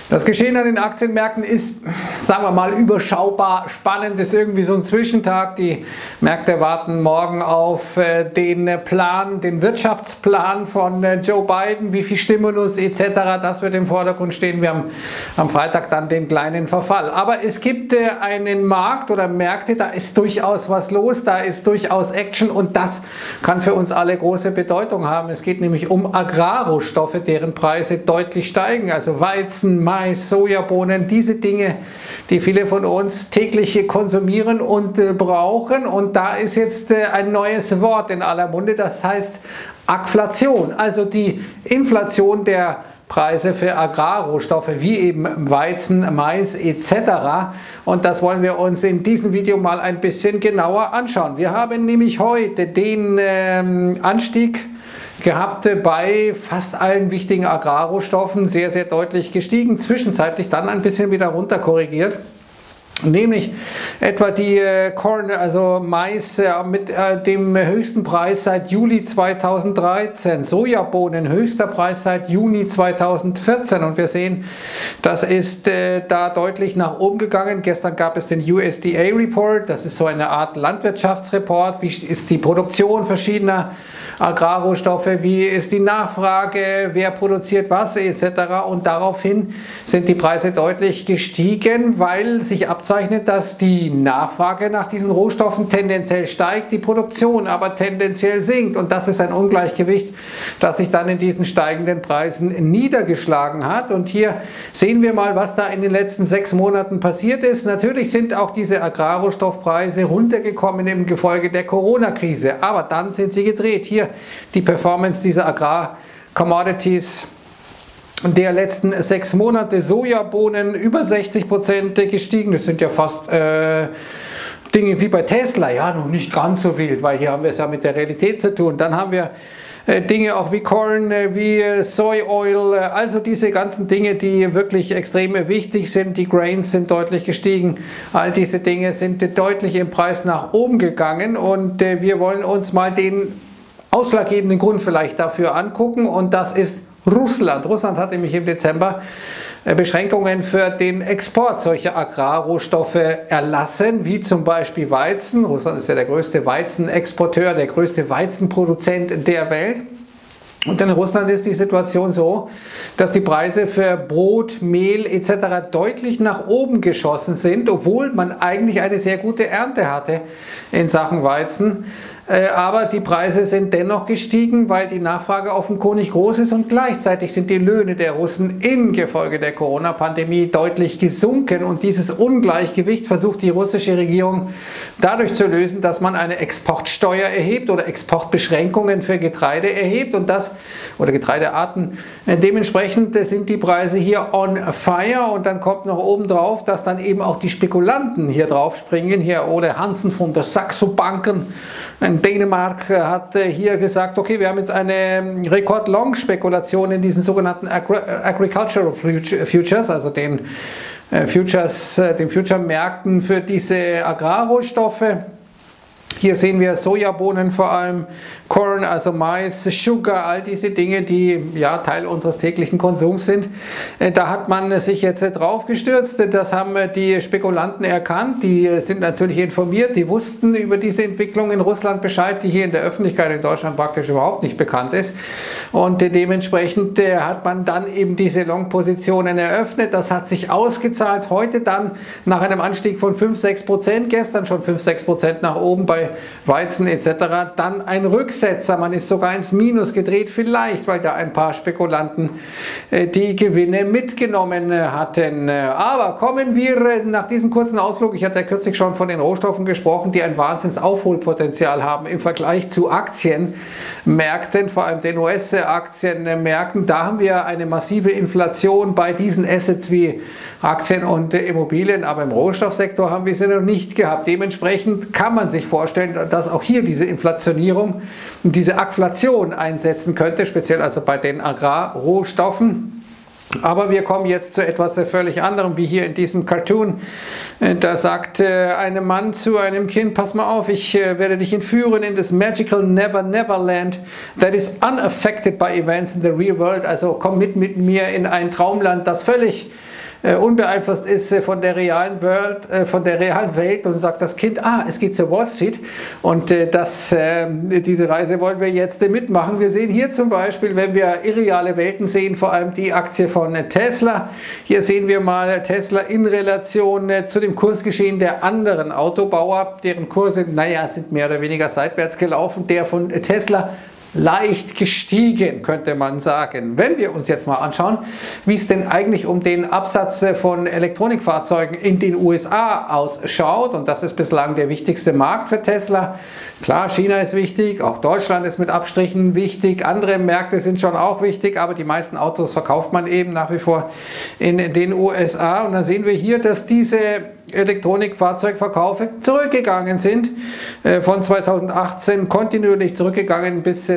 Das Geschehen an den Aktienmärkten ist, sagen wir mal, überschaubar spannend, ist irgendwie so ein Zwischentag. Die Märkte warten morgen auf den Wirtschaftsplan von Joe Biden, wie viel Stimulus etc., das wird im Vordergrund stehen. Wir haben am Freitag dann den kleinen Verfall. Aber es gibt einen Markt oder Märkte, da ist durchaus was los, da ist durchaus Action und das kann für uns alle große Bedeutung haben. Es geht nämlich um Agrarrohstoffe, deren Preise deutlich steigen, also Weizen, Mais, Sojabohnen, diese Dinge, die viele von uns täglich konsumieren und brauchen. Und da ist jetzt ein neues Wort in aller Munde, das heißt Agflation, also die Inflation der Preise für Agrarrohstoffe wie eben Weizen, Mais etc. Und das wollen wir uns in diesem Video mal ein bisschen genauer anschauen. Wir haben nämlich heute den Anstieg gehabt bei fast allen wichtigen Agrarrohstoffen, sehr, sehr deutlich gestiegen, zwischenzeitlich dann ein bisschen wieder runter korrigiert. Nämlich etwa die Corn, also Mais mit dem höchsten Preis seit Juli 2013, Sojabohnen höchster Preis seit Juni 2014 und wir sehen, das ist da deutlich nach oben gegangen. Gestern gab es den USDA Report, das ist so eine Art Landwirtschaftsreport, wie ist die Produktion verschiedener Agrarrohstoffe, wie ist die Nachfrage, wer produziert was etc. und daraufhin sind die Preise deutlich gestiegen, weil sich abzeichnet, dass die Nachfrage nach diesen Rohstoffen tendenziell steigt, die Produktion aber tendenziell sinkt und das ist ein Ungleichgewicht, das sich dann in diesen steigenden Preisen niedergeschlagen hat und hier sehen wir mal, was da in den letzten 6 Monaten passiert ist. Natürlich sind auch diese Agrarrohstoffpreise runtergekommen im Gefolge der Corona-Krise, aber dann sind sie gedreht. Hier die Performance dieser Agrar-Commodities der letzten 6 Monate. Sojabohnen über 60% gestiegen, das sind ja fast Dinge wie bei Tesla, ja noch nicht ganz so wild, weil hier haben wir es ja mit der Realität zu tun. Dann haben wir Dinge auch wie Corn, wie Soy Oil, also diese ganzen Dinge, die wirklich extrem wichtig sind. Die Grains sind deutlich gestiegen. All diese Dinge sind deutlich im Preis nach oben gegangen und wir wollen uns mal den ausschlaggebenden Grund vielleicht dafür angucken und das ist Russland. Russland hat nämlich im Dezember Beschränkungen für den Export solcher Agrarrohstoffe erlassen, wie zum Beispiel Weizen. Russland ist ja der größte Weizenexporteur, der größte Weizenproduzent der Welt. Und in Russland ist die Situation so, dass die Preise für Brot, Mehl etc. deutlich nach oben geschossen sind, obwohl man eigentlich eine sehr gute Ernte hatte in Sachen Weizen. Aber die Preise sind dennoch gestiegen, weil die Nachfrage offenkundig groß ist und gleichzeitig sind die Löhne der Russen im Gefolge der Corona-Pandemie deutlich gesunken und dieses Ungleichgewicht versucht die russische Regierung dadurch zu lösen, dass man eine Exportsteuer erhebt oder Exportbeschränkungen für Getreide erhebt und das oder Getreidearten. Dementsprechend sind die Preise hier on fire und dann kommt noch oben drauf, dass dann eben auch die Spekulanten hier drauf springen. Hier Ole Hansen von der Saxo Banken in Dänemark hat hier gesagt, okay, wir haben jetzt eine Rekord-Long-Spekulation in diesen sogenannten Agricultural Futures, also den Future-Märkten für diese Agrarrohstoffe. Hier sehen wir Sojabohnen vor allem, Corn, also Mais, Sugar, all diese Dinge, die ja Teil unseres täglichen Konsums sind. Da hat man sich jetzt drauf gestürzt, das haben die Spekulanten erkannt, die sind natürlich informiert, die wussten über diese Entwicklung in Russland Bescheid, die hier in der Öffentlichkeit in Deutschland praktisch überhaupt nicht bekannt ist. Und dementsprechend hat man dann eben diese Long-Positionen eröffnet, das hat sich ausgezahlt, heute dann nach einem Anstieg von 5-6%, gestern schon 5-6% nach oben bei Weizen etc. Dann ein Rücksetzer, man ist sogar ins Minus gedreht, vielleicht weil da ein paar Spekulanten die Gewinne mitgenommen hatten. Aber kommen wir nach diesem kurzen Ausflug, ich hatte ja kürzlich schon von den Rohstoffen gesprochen, die ein Wahnsinnsaufholpotenzial haben im Vergleich zu Aktienmärkten, vor allem den US-Aktienmärkten. Da haben wir eine massive Inflation bei diesen Assets wie Aktien und Immobilien, aber im Rohstoffsektor haben wir sie noch nicht gehabt. Dementsprechend kann man sich vorstellen, dass auch hier diese Inflationierung, diese Agflation einsetzen könnte, speziell also bei den Agrarrohstoffen. Aber wir kommen jetzt zu etwas völlig anderem, wie hier in diesem Cartoon. Da sagt ein Mann zu einem Kind, pass mal auf, ich werde dich entführen in das magical Never Never Land that is unaffected by events in the real world. Also komm mit mir in ein Traumland, das völlig unbeeinflusst ist von der realen Welt und sagt das Kind, es geht zur Wall Street und diese Reise wollen wir jetzt mitmachen. Wir sehen hier zum Beispiel, wenn wir irreale Welten sehen, vor allem die Aktie von Tesla. Hier sehen wir mal Tesla in Relation zu dem Kursgeschehen der anderen Autobauer, deren Kurse, sind mehr oder weniger seitwärts gelaufen. Der von Tesla leicht gestiegen, könnte man sagen. Wenn wir uns jetzt mal anschauen, wie es denn eigentlich um den Absatz von Elektronikfahrzeugen in den USA ausschaut, und das ist bislang der wichtigste Markt für Tesla. Klar, China ist wichtig, auch Deutschland ist mit Abstrichen wichtig, andere Märkte sind schon auch wichtig, aber die meisten Autos verkauft man eben nach wie vor in den USA. Und dann sehen wir hier, dass diese Elektronikfahrzeugverkäufe zurückgegangen sind, von 2018 kontinuierlich zurückgegangen bis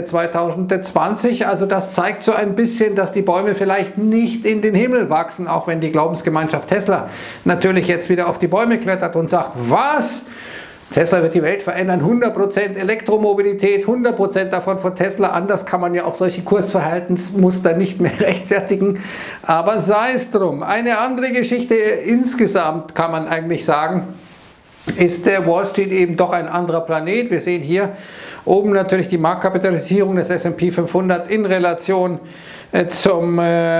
2020. Also das zeigt so ein bisschen, dass die Bäume vielleicht nicht in den Himmel wachsen, auch wenn die Glaubensgemeinschaft Tesla natürlich jetzt wieder auf die Bäume klettert und sagt, was? Tesla wird die Welt verändern, 100% Elektromobilität, 100% davon von Tesla. Anders kann man ja auch solche Kursverhaltensmuster nicht mehr rechtfertigen. Aber sei es drum. Eine andere Geschichte insgesamt kann man eigentlich sagen, ist der Wall Street eben doch ein anderer Planet. Wir sehen hier oben natürlich die Marktkapitalisierung des S&P 500 in Relation zum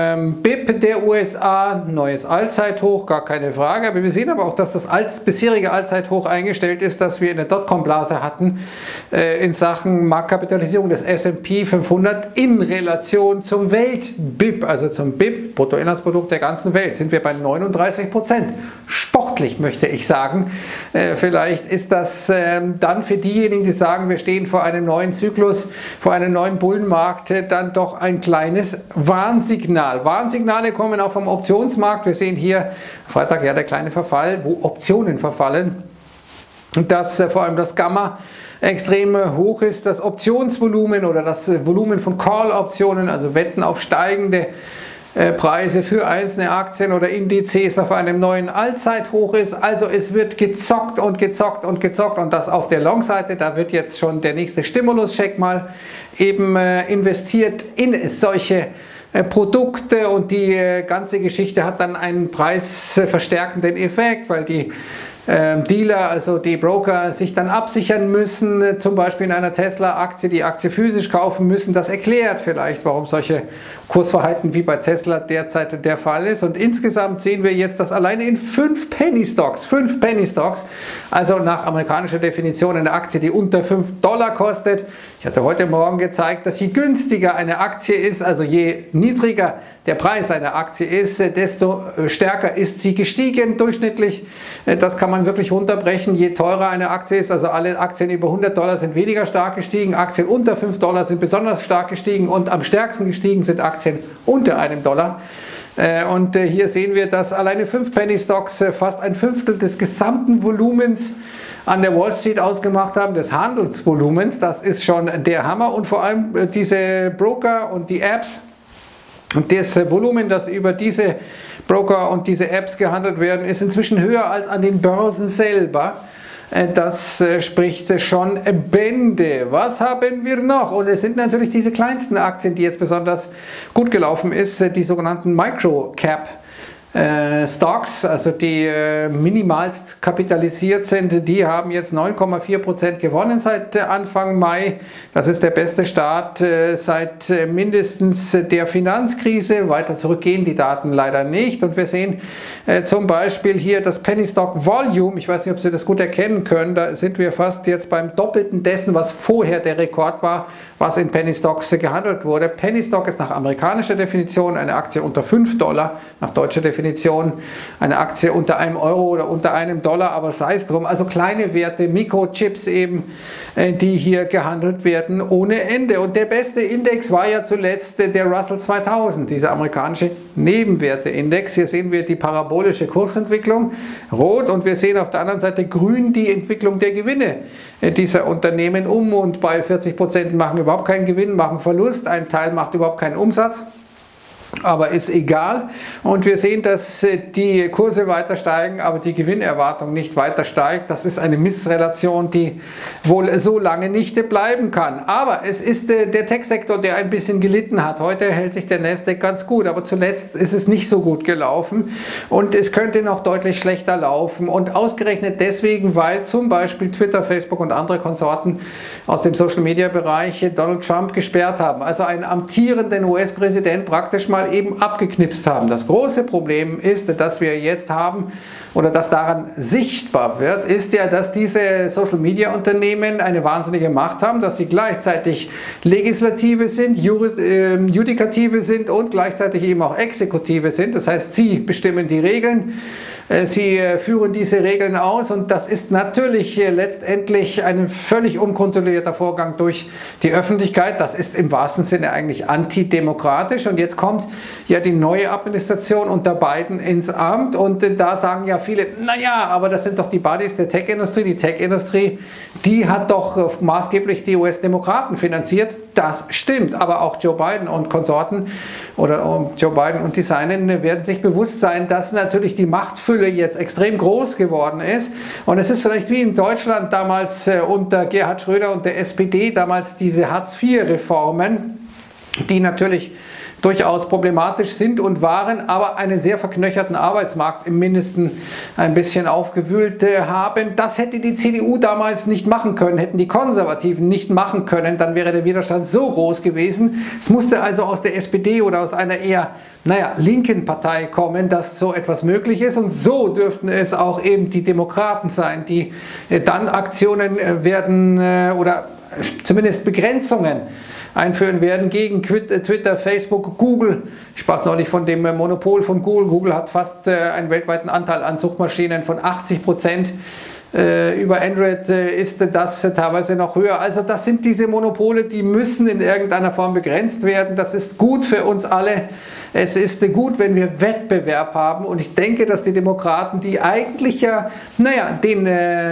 BIP der USA, neues Allzeithoch, gar keine Frage. Aber wir sehen aber auch, dass das bisherige Allzeithoch eingestellt ist, das wir in der Dotcom-Blase hatten, in Sachen Marktkapitalisierung des S&P 500 in Relation zum Welt-BIP, also zum BIP, Bruttoinlandsprodukt der ganzen Welt, sind wir bei 39%. Sportlich, möchte ich sagen. Vielleicht ist das dann für diejenigen, die sagen, wir stehen vor einem neuen Zyklus, vor einem neuen Bullenmarkt, dann doch ein kleines Warnsignal. Warnsignale kommen auch vom Optionsmarkt. Wir sehen hier Freitag der kleine Verfall, wo Optionen verfallen. Und dass vor allem das Gamma extrem hoch ist, das Optionsvolumen oder das Volumen von Call-Optionen, also Wetten auf steigende Preise für einzelne Aktien oder Indizes auf einem neuen Allzeithoch ist. Also es wird gezockt und gezockt und gezockt und das auf der Long-Seite. Da wird jetzt schon der nächste Stimulus-Check mal eben investiert in solche Produkte und die ganze Geschichte hat dann einen preisverstärkenden Effekt, weil die Dealer, also die Broker, sich dann absichern müssen, zum Beispiel in einer Tesla-Aktie, die Aktie physisch kaufen müssen. Das erklärt vielleicht, warum solche Kursverhalten wie bei Tesla derzeit der Fall ist. Und insgesamt sehen wir jetzt, dass alleine in 5 Penny Stocks, also nach amerikanischer Definition eine Aktie, die unter $5 kostet. Ich hatte heute Morgen gezeigt, dass je günstiger eine Aktie ist, also je niedriger der Preis einer Aktie ist, desto stärker ist sie gestiegen durchschnittlich. Das kann man wirklich runterbrechen. Je teurer eine Aktie ist, also alle Aktien über $100 sind weniger stark gestiegen, Aktien unter $5 sind besonders stark gestiegen und am stärksten gestiegen sind Aktien unter $1. Und hier sehen wir, dass alleine 5 Penny Stocks fast ein Fünftel des gesamten Volumens an der Wall Street ausgemacht haben, des Handelsvolumens. Das ist schon der Hammer und vor allem diese Broker und die Apps und das Volumen, das über diese Broker und diese Apps gehandelt werden, ist inzwischen höher als an den Börsen selber. Das spricht schon Bände. Was haben wir noch? Und es sind natürlich diese kleinsten Aktien, die jetzt besonders gut gelaufen ist, die sogenannten Microcap Stocks, also die minimalst kapitalisiert sind, die haben jetzt 9,4% gewonnen seit Anfang Mai. Das ist der beste Start seit mindestens der Finanzkrise. Weiter zurückgehen die Daten leider nicht. Und wir sehen zum Beispiel hier das Penny Stock Volume. Ich weiß nicht, ob Sie das gut erkennen können. Da sind wir fast jetzt beim Doppelten dessen, was vorher der Rekord war, was in Penny Stocks gehandelt wurde. Penny Stock ist nach amerikanischer Definition eine Aktie unter $5, nach deutscher Definition eine Aktie unter €1 oder unter $1, aber sei es drum. Also kleine Werte, Mikrochips eben, die hier gehandelt werden ohne Ende. Und der beste Index war ja zuletzt der Russell 2000, dieser amerikanische Nebenwerteindex. Hier sehen wir die parabolische Kursentwicklung, rot, und wir sehen auf der anderen Seite grün die Entwicklung der Gewinne dieser Unternehmen und bei 40% machen überhaupt keinen Gewinn, machen Verlust, ein Teil macht überhaupt keinen Umsatz. Aber ist egal, und wir sehen, dass die Kurse weiter steigen, aber die Gewinnerwartung nicht weiter steigt. Das ist eine Missrelation, die wohl so lange nicht bleiben kann. Aber es ist der Tech-Sektor, der ein bisschen gelitten hat. Heute hält sich der Nasdaq ganz gut, aber zuletzt ist es nicht so gut gelaufen und es könnte noch deutlich schlechter laufen. Und ausgerechnet deswegen, weil zum Beispiel Twitter, Facebook und andere Konsorten aus dem Social-Media-Bereich Donald Trump gesperrt haben. Also einen amtierenden US-Präsident praktisch mal eben abgeknipst haben. Das große Problem ist, dass wir jetzt haben, oder das daran sichtbar wird, ist ja, dass diese Social-Media-Unternehmen eine wahnsinnige Macht haben, dass sie gleichzeitig Legislative sind, Judikative sind und gleichzeitig eben auch Exekutive sind. Das heißt, sie bestimmen die Regeln, sie führen diese Regeln aus, und das ist natürlich letztendlich ein völlig unkontrollierter Vorgang durch die Öffentlichkeit. Das ist im wahrsten Sinne eigentlich antidemokratisch, und jetzt kommt ja die neue Administration unter Biden ins Amt, und da sagen ja viele, naja, aber das sind doch die Buddies der Tech-Industrie. Die Tech-Industrie, die hat doch maßgeblich die US-Demokraten finanziert. Das stimmt, aber auch Joe Biden und Konsorten oder Joe Biden und die Seinen werden sich bewusst sein, dass natürlich die Machtfülle jetzt extrem groß geworden ist, und es ist vielleicht wie in Deutschland damals unter Gerhard Schröder und der SPD, damals diese Hartz-IV-Reformen, die natürlich durchaus problematisch sind und waren, aber einen sehr verknöcherten Arbeitsmarkt im Mindesten ein bisschen aufgewühlt haben. Das hätte die CDU damals nicht machen können, hätten die Konservativen nicht machen können, dann wäre der Widerstand so groß gewesen. Es musste also aus der SPD oder aus einer eher, linken Partei kommen, dass so etwas möglich ist, und so dürften es auch eben die Demokraten sein, die dann Aktionen werden oder zumindest Begrenzungen einführen werden gegen Twitter, Facebook, Google. Ich sprach neulich von dem Monopol von Google. Google hat fast einen weltweiten Anteil an Suchmaschinen von 80%. Über Android ist das teilweise noch höher. Also das sind diese Monopole, die müssen in irgendeiner Form begrenzt werden. Das ist gut für uns alle. Es ist gut, wenn wir Wettbewerb haben, und ich denke, dass die Demokraten, die eigentlich ja, den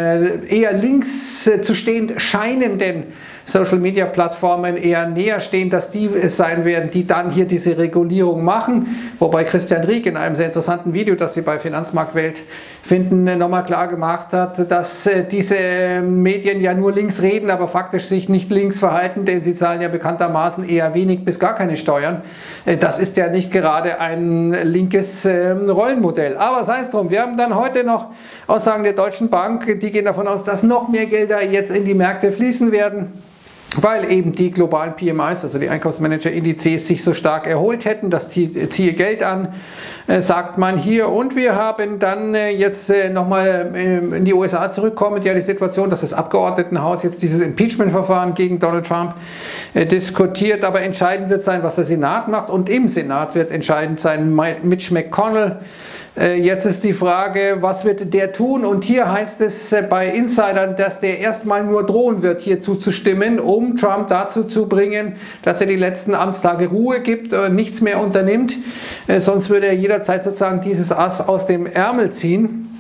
eher links zu stehen scheinenden Social-Media-Plattformen eher näher stehen, dass die es sein werden, die dann hier diese Regulierung machen. Wobei Christian Rieck in einem sehr interessanten Video, das Sie bei Finanzmarktwelt finden, nochmal klar gemacht hat, dass diese Medien ja nur links reden, aber faktisch sich nicht links verhalten, denn sie zahlen ja bekanntermaßen eher wenig bis gar keine Steuern. Das ist ja nicht gerade ein linkes Rollenmodell. Aber sei es drum, wir haben dann heute noch Aussagen der Deutschen Bank, die gehen davon aus, dass noch mehr Gelder jetzt in die Märkte fließen werden, weil eben die globalen PMIs, also die Einkaufsmanager-Indizes, sich so stark erholt hätten. Das ziehe Geld an, sagt man hier. Und wir haben dann jetzt nochmal in die USA zurückkommend ja die Situation, dass das Abgeordnetenhaus jetzt dieses Impeachment-Verfahren gegen Donald Trump diskutiert. Aber entscheidend wird sein, was der Senat macht. Und im Senat wird entscheidend sein Mitch McConnell. Jetzt ist die Frage, was wird der tun? Und hier heißt es bei Insidern, dass der erstmal nur drohen wird, hier zuzustimmen, um Trump dazu zu bringen, dass er die letzten Amtstage Ruhe gibt, nichts mehr unternimmt. Sonst würde er jederzeit sozusagen dieses Ass aus dem Ärmel ziehen.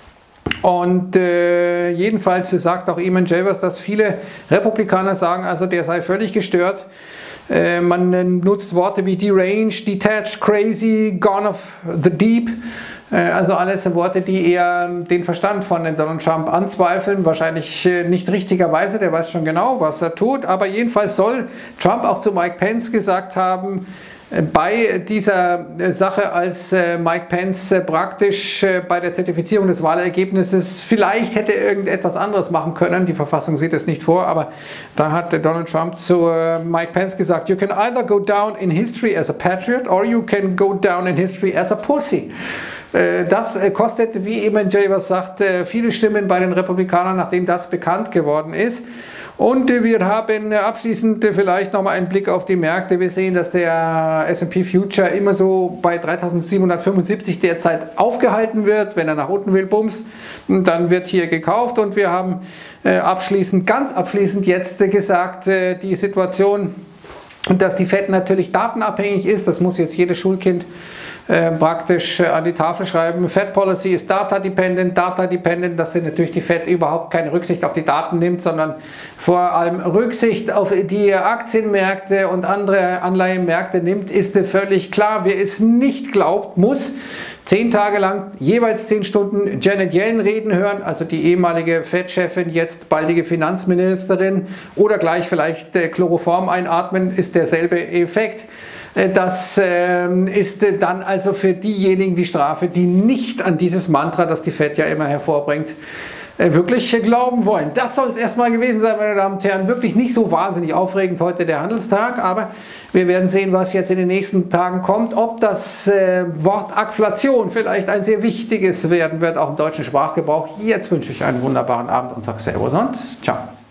Und jedenfalls sagt auch Eamon Javers, dass viele Republikaner sagen, also der sei völlig gestört. Man nutzt Worte wie deranged, detached, crazy, gone off the deep. Also alles Worte, die eher den Verstand von Donald Trump anzweifeln. Wahrscheinlich nicht richtigerweise, der weiß schon genau, was er tut. Aber jedenfalls soll Trump auch zu Mike Pence gesagt haben, bei dieser Sache, als Mike Pence praktisch bei der Zertifizierung des Wahlergebnisses vielleicht hätte irgendetwas anderes machen können, die Verfassung sieht es nicht vor, aber da hat Donald Trump zu Mike Pence gesagt, you can either go down in history as a patriot or you can go down in history as a pussy. Das kostet, wie Eamon Javers sagt, viele Stimmen bei den Republikanern, nachdem das bekannt geworden ist. Und wir haben abschließend vielleicht nochmal einen Blick auf die Märkte. Wir sehen, dass der S&P Future immer so bei 3775 derzeit aufgehalten wird. Wenn er nach unten will, bums, dann wird hier gekauft. Und wir haben ganz abschließend jetzt gesagt, die Situation, dass die Fed natürlich datenabhängig ist. Das muss jetzt jedes Schulkind praktisch an die Tafel schreiben, Fed Policy ist data dependent, dass natürlich die Fed überhaupt keine Rücksicht auf die Daten nimmt, sondern vor allem Rücksicht auf die Aktienmärkte und andere Anleihenmärkte nimmt, ist völlig klar. Wer es nicht glaubt, muss 10 Tage lang jeweils 10 Stunden Janet Yellen reden hören, also die ehemalige Fed-Chefin, jetzt baldige Finanzministerin, oder gleich vielleicht Chloroform einatmen, ist derselbe Effekt. Das ist dann also für diejenigen die Strafe, die nicht an dieses Mantra, das die Fed ja immer hervorbringt, wirklich glauben wollen. Das soll es erstmal gewesen sein, meine Damen und Herren. Wirklich nicht so wahnsinnig aufregend heute der Handelstag, aber wir werden sehen, was jetzt in den nächsten Tagen kommt, ob das Wort Agflation vielleicht ein sehr wichtiges werden wird, auch im deutschen Sprachgebrauch. Jetzt wünsche ich einen wunderbaren Abend und sage Servus und ciao.